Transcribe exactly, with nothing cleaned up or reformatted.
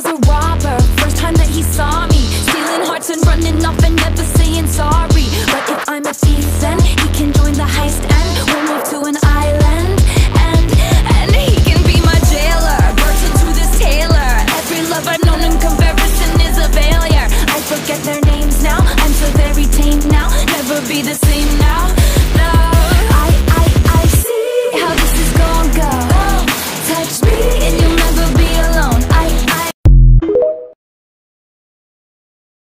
was a robber. First time that he saw me, stealing hearts and running off and never saying sorry. But if I'm a thief, then he can join the heist and we'll move to an island